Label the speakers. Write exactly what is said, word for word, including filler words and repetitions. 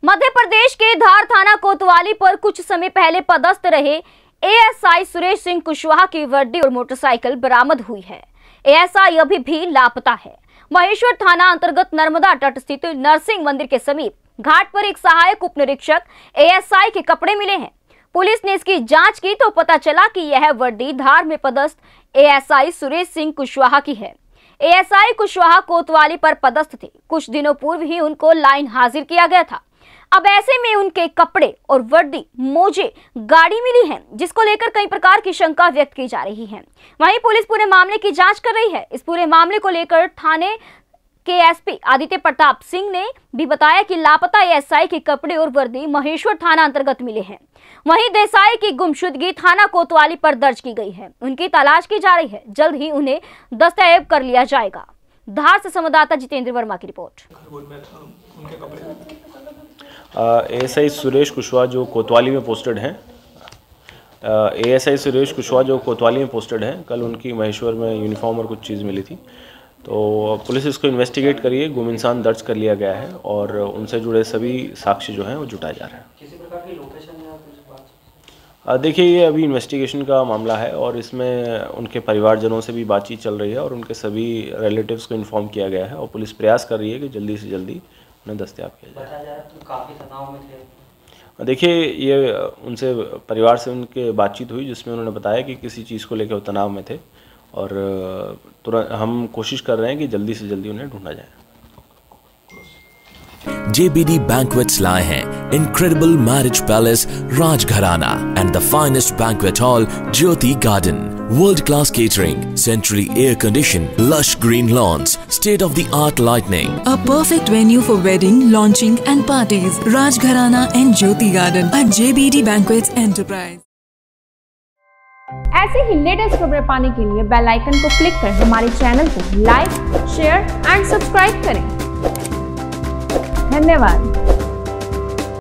Speaker 1: मध्य प्रदेश के धार थाना कोतवाली पर कुछ समय पहले पदस्थ रहे एएसआई सुरेश सिंह कुशवाहा की वर्दी और मोटरसाइकिल बरामद हुई है। एएसआई अभी भी लापता है। महेश्वर थाना अंतर्गत नर्मदा तट स्थित नरसिंह मंदिर के समीप घाट पर एक सहायक उप निरीक्षक एएसआई के कपड़े मिले हैं। पुलिस ने इसकी जांच की तो पता चला कि यह वर्दी धार में पदस्थ एएसआई सुरेश सिंह कुशवाहा की है। एएसआई कुशवाहा कोतवाली पर पदस्थ थे। कुछ दिनों पूर्व ही उनको लाइन हाजिर किया गया था। अब ऐसे में उनके कपड़े और वर्दी मोजे गाड़ी मिली है, जिसको लेकर कई प्रकार की शंका व्यक्त की जा रही है। वहीं पुलिस पूरे मामले की जांच कर रही है। इस पूरे मामले को लेकर थाने के एसपी आदित्य प्रताप सिंह ने भी बताया कि लापता एएसआई के कपड़े और वर्दी महेश्वर थाना अंतर्गत मिले हैं। वहीं देसाई की गुमशुदगी थाना कोतवाली पर दर्ज की गई है। उनकी तलाश की जा रही है। जल्द ही उन्हें दस्तयाब कर लिया जाएगा। धार से संवाददाता जितेंद्र वर्मा की रिपोर्ट।
Speaker 2: एएसआई सुरेश कुशवाहा जो कोतवाली में पोस्टेड हैं एएसआई सुरेश कुशवाहा जो कोतवाली में पोस्टेड हैं कल उनकी महेश्वर में यूनिफॉर्म और कुछ चीज़ मिली थी। तो पुलिस इसको इन्वेस्टिगेट करिए, गुम इंसान दर्ज कर लिया गया है और उनसे जुड़े सभी साक्ष्य जो हैं वो जुटाए जा रहे हैं।
Speaker 3: किसी प्रकार की लोकेशन या कुछ बात?
Speaker 2: देखिए, ये अभी इन्वेस्टिगेशन का मामला है और इसमें उनके परिवारजनों से भी बातचीत चल रही है और उनके सभी रिलेटिव्स को इन्फॉर्म किया गया है और पुलिस प्रयास कर रही है कि जल्दी से जल्दी उन्हें दस्तयाब किया जाए।
Speaker 3: बताया जा रहा है तो काफ़ी तनाव में थे।
Speaker 2: देखिए, ये उनसे परिवार से उनके बातचीत हुई जिसमें उन्होंने बताया कि किसी चीज़ को लेकर वो तनाव में थे और तुरंत हम कोशिश कर रहे हैं कि जल्दी से जल्दी उन्हें ढूंढा जाए।
Speaker 4: J B D Banquets लाए हैं incredible marriage palace Rajgharana and the finest banquet hall Jyoti Garden. World-class catering, centrally air-conditioned, lush green lawns, state-of-the-art lighting.
Speaker 5: A perfect venue for wedding, launching and parties. Rajgharana and Jyoti Garden at J B D Banquets Enterprise.
Speaker 6: ऐसे ही latest खबरें पाने के लिए bell icon को click कर हमारे channel को like, share and subscribe करें। धन्यवाद।